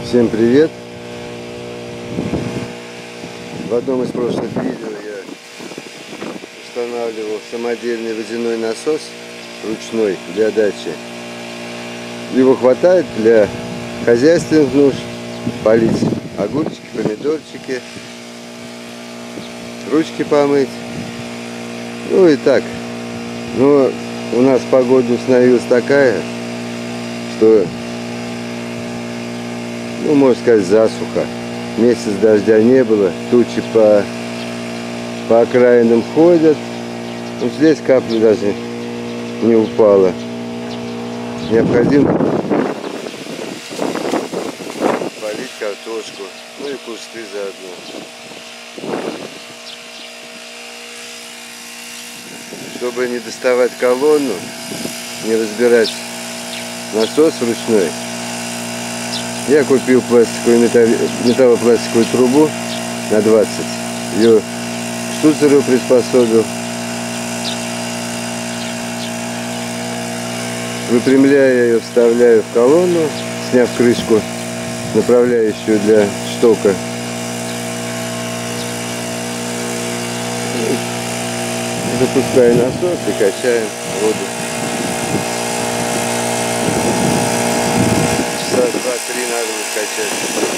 Всем привет! В одном из прошлых видео я устанавливал самодельный водяной насос ручной для дачи. Его хватает для хозяйственных нужд, полить огурчики, помидорчики, ручки помыть. Ну и так. Но у нас погода установилась такая, что, ну, можно сказать, засуха. Месяц дождя не было, тучи по окраинам ходят. Вот здесь капля даже не упала. Необходимо полить картошку, ну и кусты заодно. Чтобы не доставать колонну, не разбирать насос ручной, я купил металлопластиковую трубу на 20. Ее к штуцеру приспособил. Выпрямляя ее, вставляю в колонну, сняв крышку, направляющую для штока. Запускаю насос и качаем воду. Часа 2-3 надо будет качать.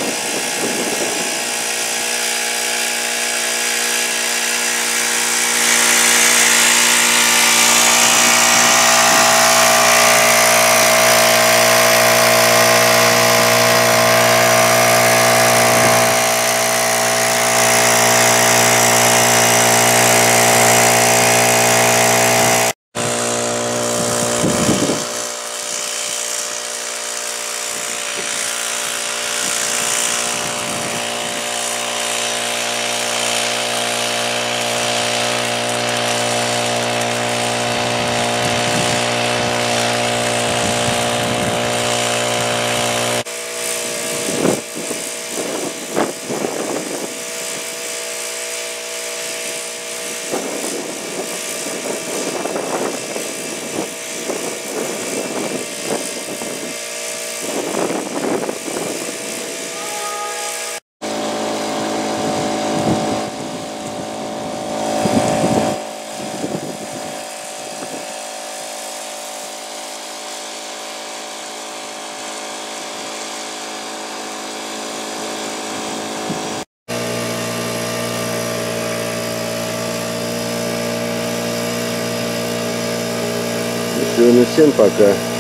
Все, ну всем пока.